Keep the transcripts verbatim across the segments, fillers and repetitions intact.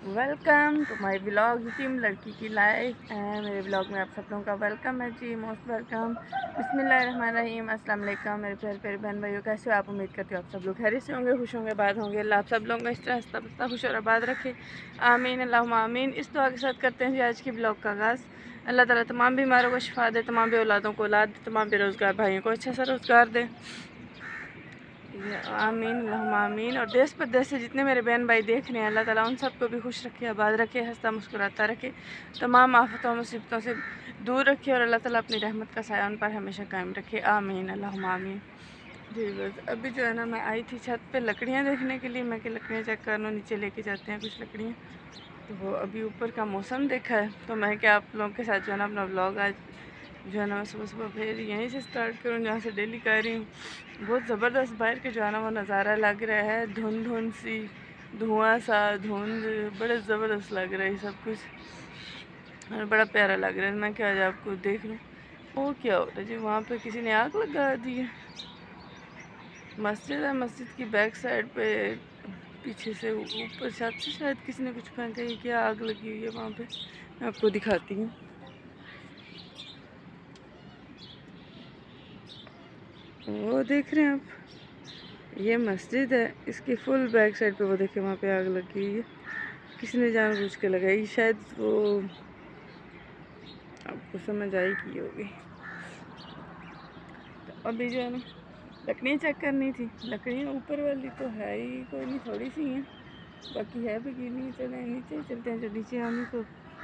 Welcome to my blog team लड़की की life है। मेरे ब्लॉग में आप सब लोगों का वेलकम है जी, मोस्ट वेलकम। बिस्मिल्लाहिर्रहमानिर्रहीम, अस्सलाम वालेकुम मेरे प्यारे प्यारे बहन भाइयों, कैसे हो आप? उम्मीद करती हूँ आप सब लोग खैरियत से होंगे, खुश होंगे, आबाद होंगे। अल्लाह आप सब लोगों को इस तरह हंसता बसता खुश और आबाद रखे, आमीन अल्लाहुम्मा आमीन। इस दुआ के साथ करते हैं जी आज की ब्लॉग का आगाज़। अल्लाह ताला तमाम बीमारों को शिफा दे, तमाम बे औलादों को औलाद दे, तमाम बेरोज़गार भाइयों को अच्छा सा रोज़गार दे, आमीन अल्लाहुम्मा आमीन। और देश प्रदेश से जितने मेरे बहन भाई देख रहे हैं, अल्लाह ताला उन सबको भी खुश रखे, आबाद रखे, हंसता मुस्कुराता रखे, तमाम आफतों मुसीबतों से दूर रखे और अल्लाह ताला अपनी रहमत का साया उन पर हमेशा कायम रखे, आमीन अल्लाहुम्मा आमीन। जी बस अभी जो है ना, मैं आई थी छत पे लकड़ियाँ देखने के लिए। मैं कि लकड़ियाँ चेक करना, नीचे लेके जाते हैं कुछ लकड़ियाँ। तो वो अभी ऊपर का मौसम देखा है, तो मैं क्या आप लोगों के साथ जो है ना अपना व्लॉग आज जो है ना मैं सुबह सुबह फिर यहीं से स्टार्ट करूँ जहाँ से डेली कर रही हूँ। बहुत ज़बरदस्त बाहर के जो है ना वो नज़ारा लग रहा है, धुंध धुंध सी, धुआं सा, धुंध, बड़े ज़बरदस्त लग रहा है सब कुछ और बड़ा प्यारा लग रहा है। मैं क्या आज आपको देख लूँ। वो क्या हो रहा है जी, वहाँ पे किसी ने आग लगा दी है। मस्जिद है, मस्जिद की बैक साइड पे पीछे से ऊपर छत से शायद किसी ने कुछ फेंका है। क्या आग लगी हुई है वहाँ पे, मैं आपको दिखाती हूँ। वो देख रहे हैं आप, ये मस्जिद है, इसकी फुल बैक साइड पे वो देखिए वहाँ पे आग लगी हुई है। किसी ने जानबूझ के लगाई, शायद वो आपको समझ आएगी होगी। तो अभी जो है ना लकड़ियाँ चेक करनी थी। लकड़ियाँ ऊपर वाली तो है ही कोई नहीं, थोड़ी सी हैं, बाकी है भी गिनी। चले नीचे चलते हैं, जो नीचे हम तो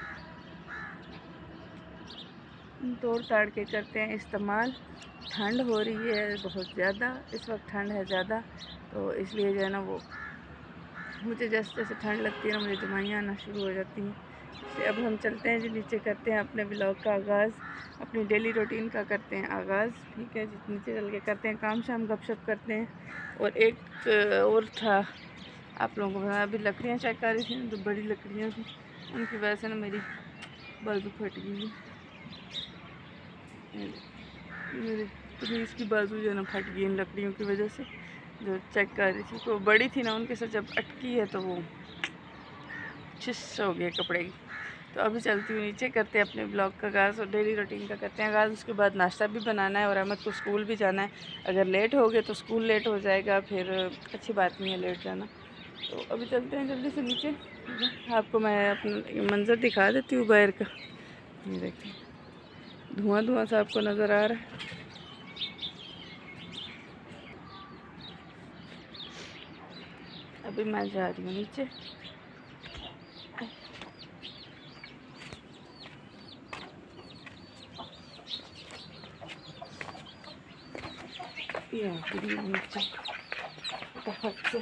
तोड़ ताड़ के करते हैं इस्तेमाल। ठंड हो रही है बहुत ज़्यादा, इस वक्त ठंड है ज़्यादा, तो इसलिए जो है ना वो मुझे जैसे जैसे ठंड लगती है ना मुझे जमाइयाँ आना शुरू हो जाती हैं। इसलिए अब हम चलते हैं जी नीचे, करते हैं अपने ब्लॉग का आगाज़, अपनी डेली रूटीन का करते हैं आगाज़। ठीक है जी, नीचे चल के करते हैं काम शाम, गपशप करते हैं। और एक और था आप लोगों को बताया, अभी लकड़ियाँ चेक कर रही थी ना, तो बड़ी लकड़ियाँ थी, उनकी वजह से ना मेरी बाजू फट गई है। मेरी तमीज़ की बाजू जो है ना फट गई इन लकड़ियों की वजह से, जो चेक कर रही थी। तो बड़ी थी ना, उनके साथ जब अटकी है तो वो छिस हो गए कपड़े की। तो अभी चलती हूँ नीचे, करते हैं अपने ब्लॉग का आगाज़ और डेली रूटीन का करते हैं आगाज़। उसके बाद नाश्ता भी बनाना है और अहमद को स्कूल भी जाना है। अगर लेट हो गए तो स्कूल लेट हो जाएगा, फिर अच्छी बात नहीं है लेट जाना। तो अभी चलते हैं जल्दी से नीचे। आपको मैं अपना मंज़र दिखा देती हूँ बाहर का। ये देखिए धुआं धुआं सा आपको नज़र आ रहा है। अभी मैं जा रही हूँ नीचे। नीचे फटाफट से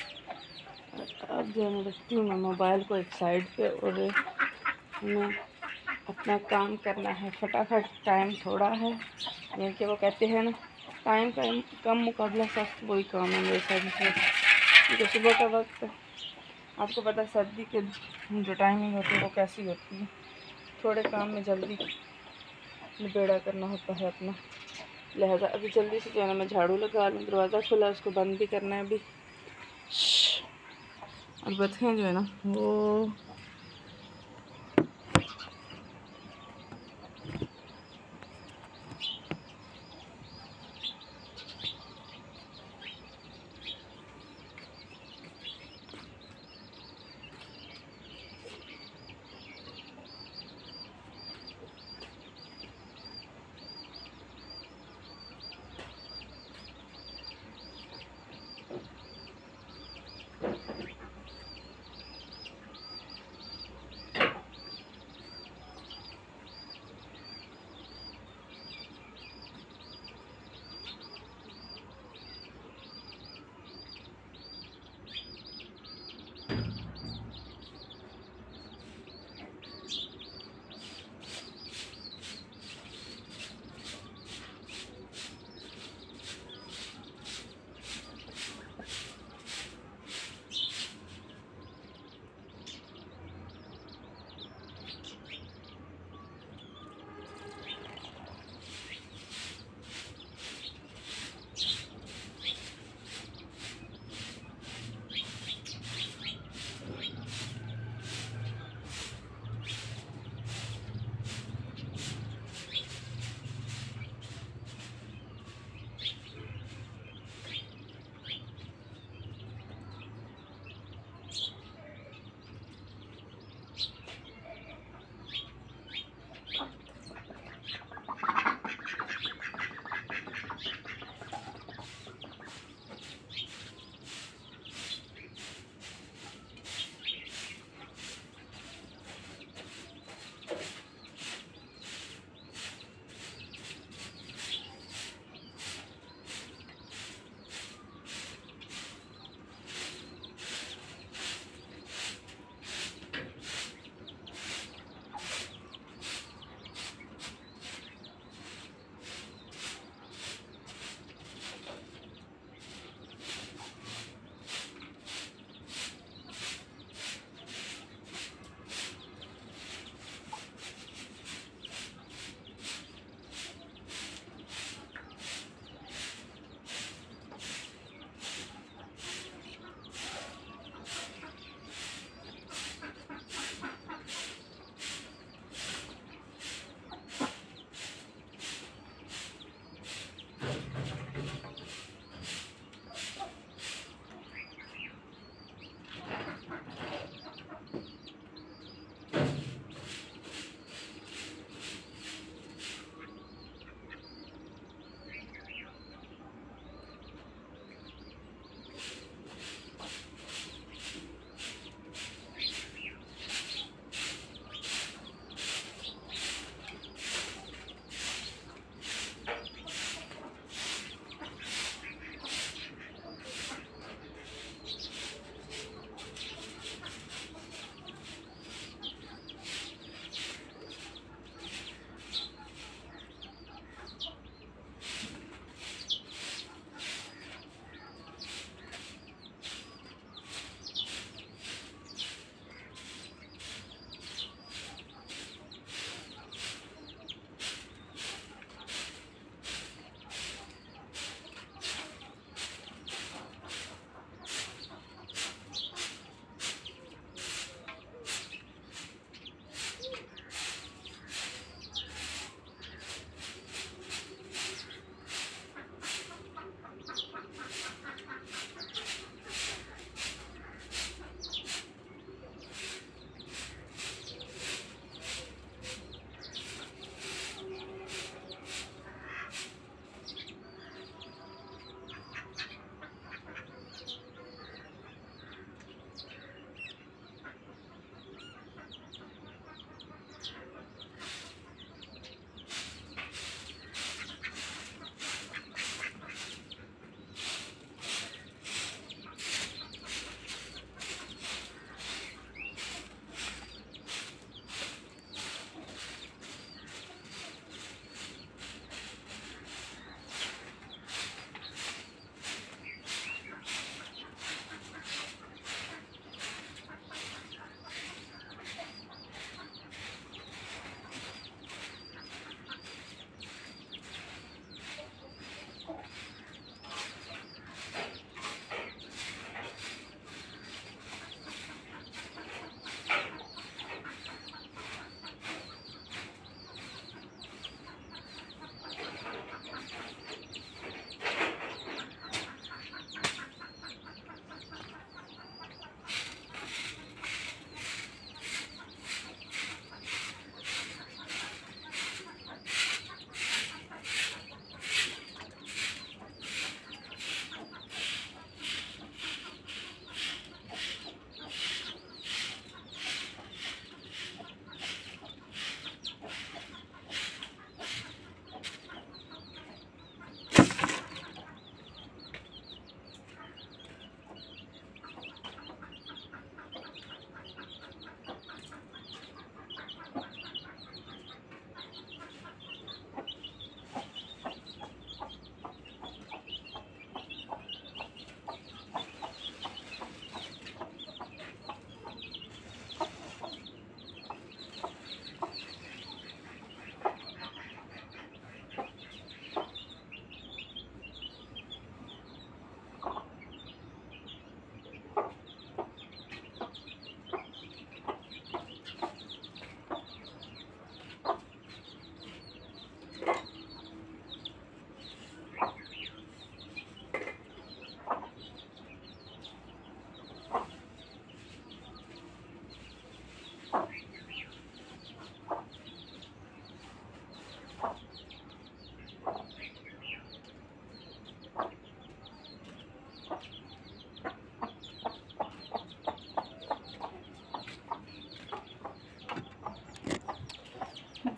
अब जो मैं रखती हूँ मैं मोबाइल को एक साइड पे, और हमें अपना काम करना है फटाफट। टाइम थोड़ा है, यानी कि वो कहते हैं ना टाइम का कम मुकाबला सख्त, वही काम है मेरे साथ। क्योंकि सुबह का वक्त आपको पता है सर्दी के जो टाइमिंग होती है वो कैसी होती है, थोड़े काम में जल्दी निबेड़ा करना होता है अपना। लिहाजा अभी जल्दी से जो है ना मैं झाड़ू लगा लूँ। दरवाज़ा खुला, उसको बंद भी करना है अभी। और बच्चे जो है ना वो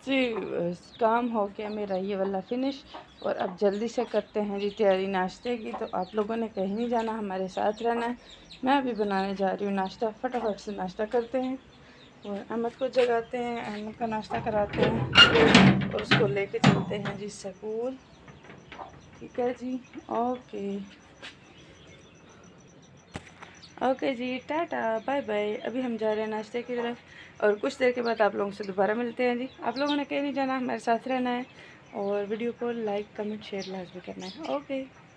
जी अ, काम हो गया मेरा ये वाला फिनिश और अब जल्दी से करते हैं जी तैयारी नाश्ते की। तो आप लोगों ने कहीं नहीं जाना, हमारे साथ रहना है। मैं अभी बनाने जा रही हूँ नाश्ता, फटाफट से नाश्ता करते हैं और अहमद को जगाते हैं, अहमद का नाश्ता कराते हैं और उसको लेके चलते हैं जी स्कूल। ठीक है जी, ओके ओके जी, टाटा बाय बाय। अभी हम जा रहे हैं नाश्ते की तरफ और कुछ देर के बाद आप लोगों से दोबारा मिलते हैं जी। आप लोगों ने कहीं नहीं जाना, हमारे साथ रहना है और वीडियो को लाइक कमेंट शेयर लाजमी करना है। ओके।